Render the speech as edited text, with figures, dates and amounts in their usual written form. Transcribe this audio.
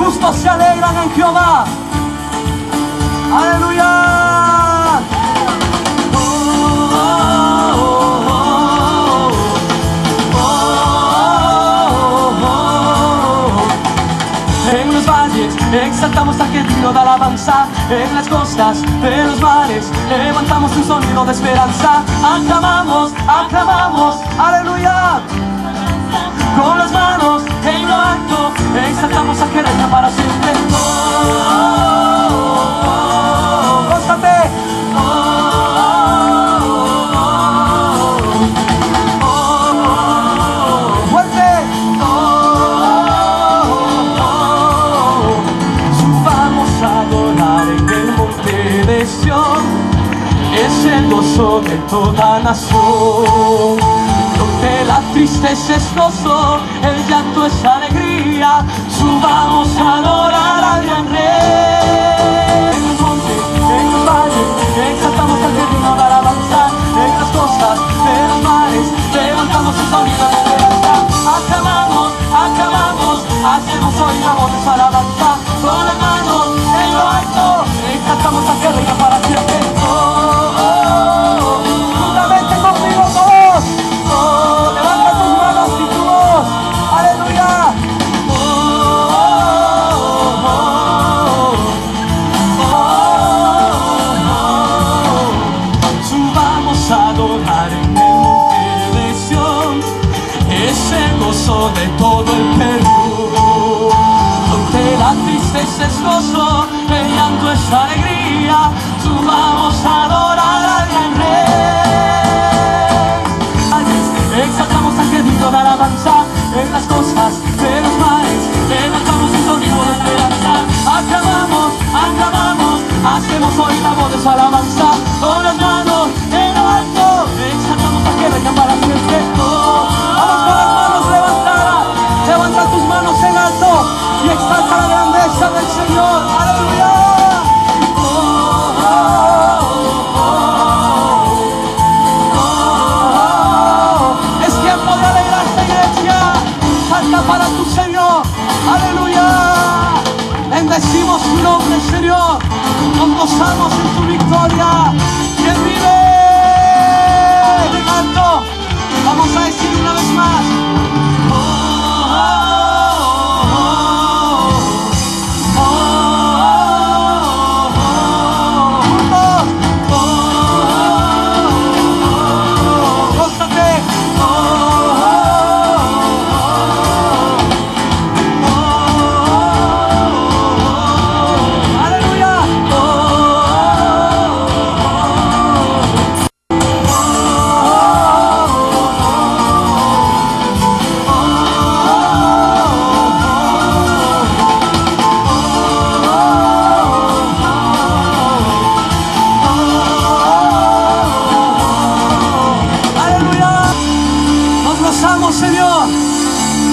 justos se alegran en Jehová. Aleluya. En los valles exaltamos a aquel digno de alabanza. En las costas de los mares levantamos un sonido de esperanza. Aclamamos, aclamamos, aleluya. Con las manos en lo alto exaltamos a aquel reina para siempre. Gózate. Fuerte. Subamos a adorar en el monte de Sión. Es el gozo de toda nación. Donde la tristeza es gozo, el llanto es alegría. Subamos a adorar al gran Rey. En el monte, en los valles, exaltamos al que digno de alabanza. En las costas de los mares, levantamos el sonido de esperanza. Aclamamos, aclamamos, hacemos oír la voz de su alabanza. Con las manos en lo alto, exaltamos al que reina para siempre. Juntamente conmigo todos. Levanta tus manos y tu voz. Aleluya. Subamos a adorar en el monte de Sión. Es el gozo de todo el Perú. Donde la tristeza es gozo, el llanto es alegría. Subamos a adorar al gran Rey. Exaltamos al que digno de alabanza. En las costas de los mares levantamos un sonido de esperanza. Aclamamos, aclamamos, hacemos oír la voz de su alabanza. Con las manos en lo alto exaltamos al que reina para siempre. Vamos con las manos levantadas. Levanta tus manos en alto y exalta la grandeza del Señor. Aleluya. Para tu Señor, aleluya. Bendecimos su nombre, Señor. Nos gozamos en tu victoria. Que vive en alto. Vamos a decir una vez más.